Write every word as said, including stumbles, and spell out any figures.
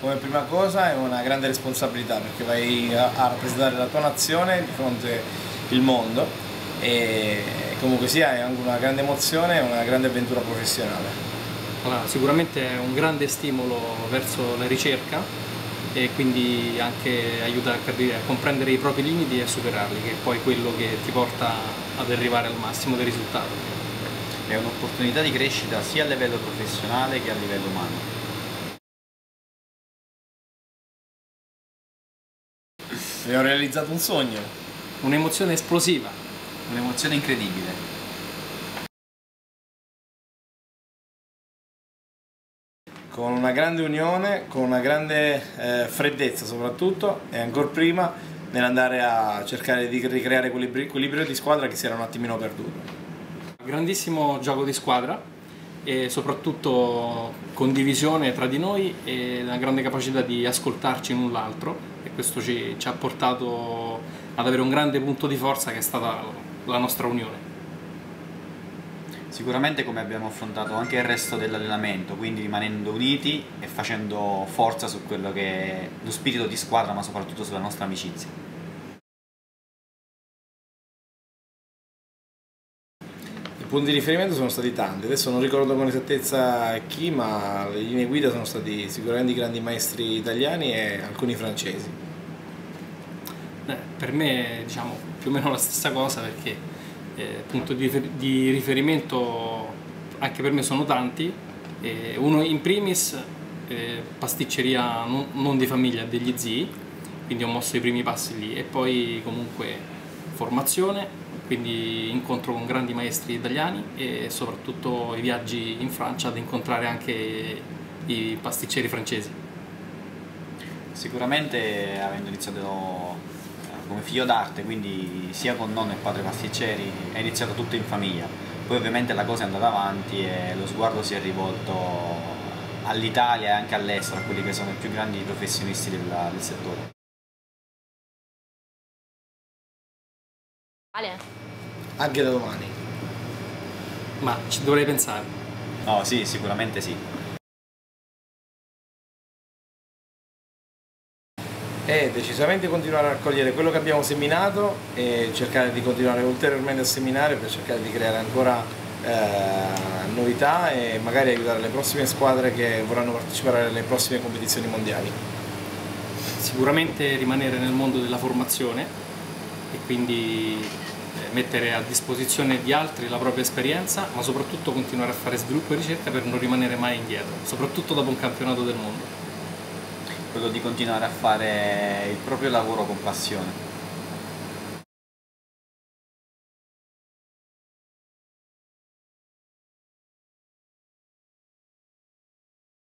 come prima cosa è una grande responsabilità, perché vai a, a rappresentare la tua nazione di fronte al mondo e comunque sia è anche una grande emozione e una grande avventura professionale. Allora, sicuramente è un grande stimolo verso la ricerca e quindi anche aiuta a, capire, a comprendere i propri limiti e a superarli, che è poi quello che ti porta ad arrivare al massimo del risultato. È un'opportunità di crescita sia a livello professionale che a livello umano. Abbiamo realizzato un sogno. Un'emozione esplosiva. Un'emozione incredibile. Con una grande unione, con una grande eh, freddezza soprattutto e ancora prima nell'andare a cercare di ricreare quell'equilibrio di squadra che si era un attimino perduto. Grandissimo gioco di squadra e soprattutto condivisione tra di noi e una grande capacità di ascoltarci l'un l'altro, e questo ci, ci ha portato ad avere un grande punto di forza che è stata la nostra unione. Sicuramente come abbiamo affrontato anche il resto dell'allenamento, quindi rimanendo uniti e facendo forza su quello che è lo spirito di squadra, ma soprattutto sulla nostra amicizia. I punti di riferimento sono stati tanti, adesso non ricordo con esattezza chi, ma le linee guida sono stati sicuramente i grandi maestri italiani e alcuni francesi. Eh, per me è, diciamo, più o meno la stessa cosa, perché Eh, punto di, di riferimento anche per me sono tanti, eh, uno in primis eh, pasticceria non, non di famiglia, degli zii, quindi ho mosso i primi passi lì, e poi comunque formazione, quindi incontro con grandi maestri italiani e soprattutto i viaggi in Francia ad incontrare anche i pasticceri francesi. Sicuramente avendo iniziato come figlio d'arte, quindi sia con nonno e padre pasticceri, è iniziato tutto in famiglia. Poi ovviamente la cosa è andata avanti e lo sguardo si è rivolto all'Italia e anche all'estero, a quelli che sono i più grandi professionisti del, del settore. Anche da domani. Ma ci dovrei pensare. No, sì, sicuramente sì. E decisamente continuare a raccogliere quello che abbiamo seminato e cercare di continuare ulteriormente a seminare per cercare di creare ancora eh, novità e magari aiutare le prossime squadre che vorranno partecipare alle prossime competizioni mondiali. Sicuramente rimanere nel mondo della formazione e quindi mettere a disposizione di altri la propria esperienza, ma soprattutto continuare a fare sviluppo e ricerca per non rimanere mai indietro, soprattutto dopo un campionato del mondo. Quello di continuare a fare il proprio lavoro con passione.